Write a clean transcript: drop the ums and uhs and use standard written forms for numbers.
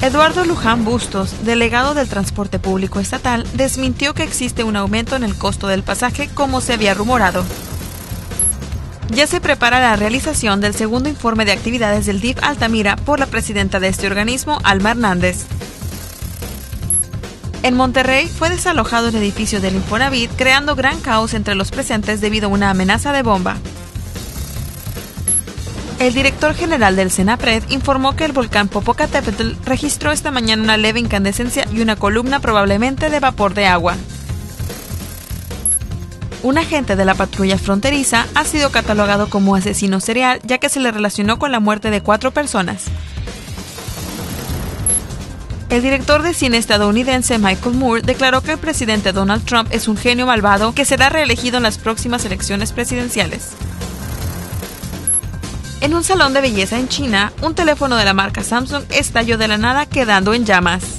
Eduardo Luján Bustos, delegado del Transporte Público Estatal, desmintió que existe un aumento en el costo del pasaje como se había rumorado. Ya se prepara la realización del segundo informe de actividades del DIF Altamira por la presidenta de este organismo, Alma Hernández. En Monterrey fue desalojado el edificio del Infonavit, creando gran caos entre los presentes debido a una amenaza de bomba. El director general del Senapred informó que el volcán Popocatépetl registró esta mañana una leve incandescencia y una columna probablemente de vapor de agua. Un agente de la patrulla fronteriza ha sido catalogado como asesino serial, ya que se le relacionó con la muerte de 4 personas. El director de cine estadounidense Michael Moore declaró que el presidente Donald Trump es un genio malvado que será reelegido en las próximas elecciones presidenciales. En un salón de belleza en China, un teléfono de la marca Samsung estalló de la nada, quedando en llamas.